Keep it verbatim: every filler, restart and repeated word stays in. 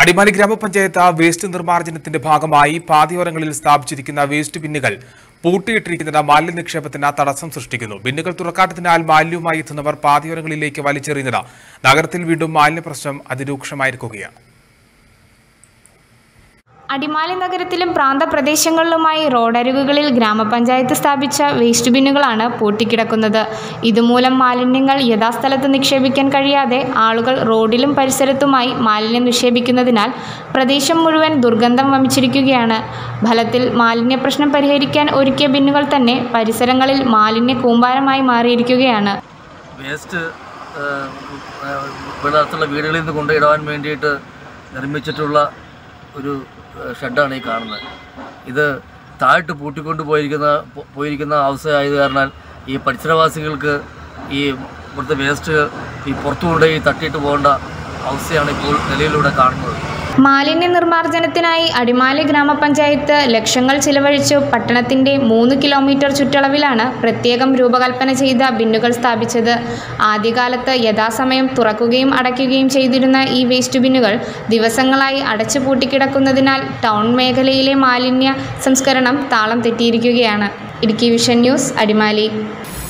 അടിമാലി ഗ്രാമപഞ്ചായത്ത് വേസ്റ്റ് നിർമ്മാർജ്ജനത്തിന്റെ ഭാഗമായി പാതയോരങ്ങളിൽ സ്ഥാപിച്ചിരിക്കുന്ന വേസ്റ്റ് ബിന്നുകൾ പൂട്ടിയിട്ടിരിക്കുന്നത് മാലിന്യ നിക്ഷേപത്തിന് തടസ്സം സൃഷ്ടിക്കുന്നു. ബിന്നുകൾ തുറക്കാത്തതിനാൽ മാലിന്യവുമായി എത്തുന്നവർ പാതയോരങ്ങളിലേക്ക് വലിച്ചെറിയുന്നത് നഗരത്തിൽ വീണ്ടും മാലിന്യ പ്രശ്നം അതിരൂക്ഷമായിരിക്കുകയാണ്. അടിമാലി നഗരത്തിലും പ്രാന്തപ്രദേശങ്ങളിലുമായി റോഡരികുകളിൽ ഗ്രാമപഞ്ചായത്ത് സ്ഥാപിച്ച വേസ്റ്റ് ബിന്നുകളാണ് പൂട്ടിക്കിടക്കുന്നത്. ഇതുമൂലം മാലിന്യങ്ങൾ യഥാസ്ഥലത്ത് നിക്ഷേപിക്കാൻ കഴിയാതെ ആളുകൾ റോഡിലും പരിസരത്തുമായി മാലിന്യം നിക്ഷേപിക്കുന്നതിനാൽ പ്രദേശം മുഴുവൻ ദുർഗന്ധം വമിച്ചിരിക്കുകയാണ്. ഫലത്തിൽ മാലിന്യ പ്രശ്നം പരിഹരിക്കാൻ ഒരുക്കിയ ബിന്നുകൾ തന്നെ പരിസരങ്ങളിൽ മാലിന്യ കൂമ്പാരമായി മാറിയിരിക്കുകയാണ്. വേസ്റ്റ് പലതരത്തിലുള്ള വീടുകളിൽ നിന്ന് കൊണ്ടിടാൻ വേണ്ടിയിട്ട് നിർമ്മിച്ചിട്ടുള്ള ഒരു ഷെഡാണ് ഈ കാണുന്നത്. ഇത് താഴ്ത്ത് പൂട്ടിക്കൊണ്ട് പോയിരിക്കുന്ന പോയിരിക്കുന്ന അവസ്ഥയായത് കാരണം ഈ പരിസരവാസികൾക്ക് ഈ ഇവിടുത്തെ വേസ്റ്റ് ഈ പുറത്തു കൊണ്ടുപോയി തട്ടിയിട്ട് പോകേണ്ട അവസ്ഥയാണ് ഇപ്പോൾ നിലയിലൂടെ കാണുന്നത്. മാലിന്യ നിർമ്മാർജ്ജനത്തിനായി അടിമാലി ഗ്രാമപഞ്ചായത്ത് ലക്ഷങ്ങൾ ചിലവഴിച്ചു പട്ടണത്തിൻ്റെ മൂന്ന് കിലോമീറ്റർ ചുറ്റളവിലാണ് പ്രത്യേകം രൂപകൽപ്പന ചെയ്ത ബിന്നുകൾ സ്ഥാപിച്ചത്. ആദ്യകാലത്ത് യഥാസമയം തുറക്കുകയും അടയ്ക്കുകയും ചെയ്തിരുന്ന ഈ വേസ്റ്റ് ബിന്നുകൾ ദിവസങ്ങളായി അടച്ചു പൂട്ടിക്കിടക്കുന്നതിനാൽ ടൗൺ മേഖലയിലെ മാലിന്യ സംസ്കരണം താളം തെറ്റിയിരിക്കുകയാണ്. Idukki vision news, Adimali.